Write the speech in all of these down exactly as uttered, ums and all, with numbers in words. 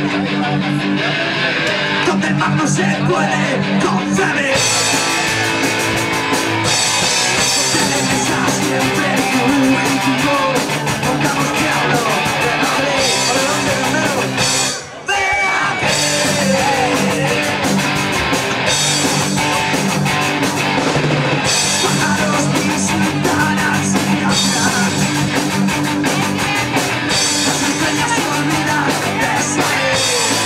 donde más no se puede concebir. Televisa siempre jurídico, pongamos que hablo de Madrid o de donde primero. De aquí. Pájaros visitan al Sinatra. Las estrellas se olvidan de salir.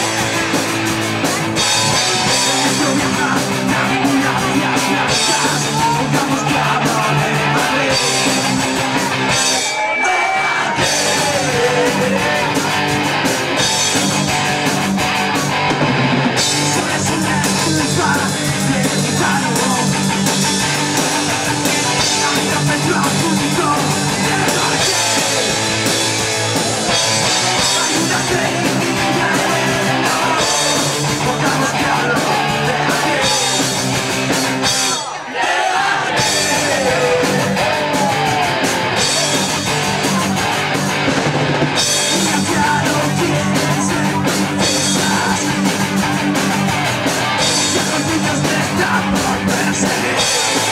Esto viaja, ambulancias blancas, pongamos que hablo de Madrid. De aquí. Sobre su culpa de gitano. Petro a punto de noche. Hay una criminalidad. Pongamos que hablo de aquí. De aquí. Y ya no piensen quizás que los niños me están por perseguir.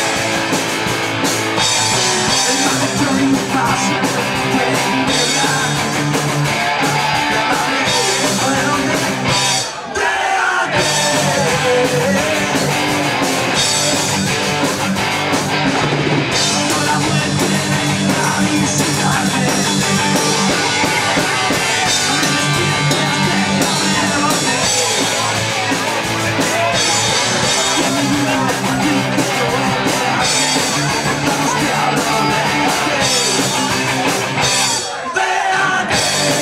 El mago triunfas de mierda. De Madrid o de donde. De aquí. Con la muerte venga a visitarme. No me despiertes de dormir. Que mi vida aquí quiero ver. Vamos que hablo de aquí. De aquí.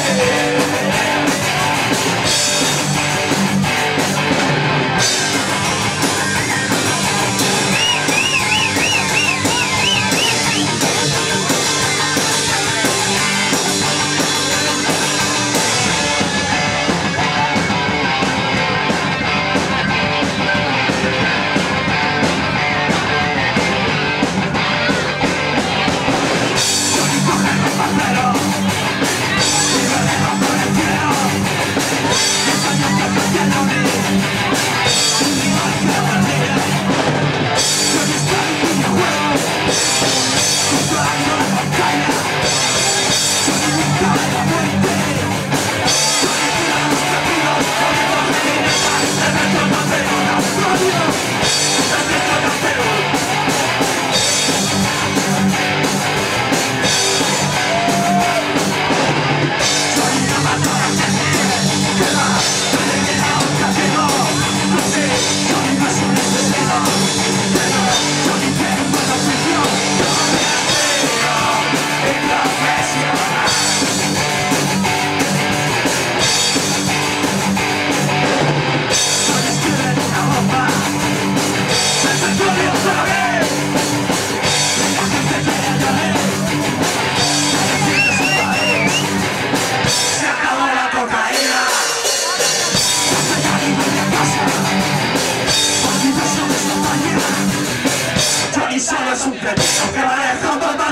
Johnny coge los paperos y me dejo por el cielo. Ensayo que pretendo unir y mi magia perdida. Johnny está en un videojuego controlando la pantalla. Johnny busca la muerte. Johnny tira los caminos poniendo revinetas. El resto no hace un australio. El resto no hace un. Johnny no mató a la gente que va, Johnny viene a un casino. No sé, Johnny no es un asesino, pero Johnny tiene un buen oficio. Johnny es tío y profesional. Johnny escribe en una bomba el petróleo solo ve. La gente quiere a Johnny, pero defiende su país. Se acabó la cocaína. Hace ya ni vuelve a casa. Olvida sobre su mañana. Johnny solo es un cretino que va dejando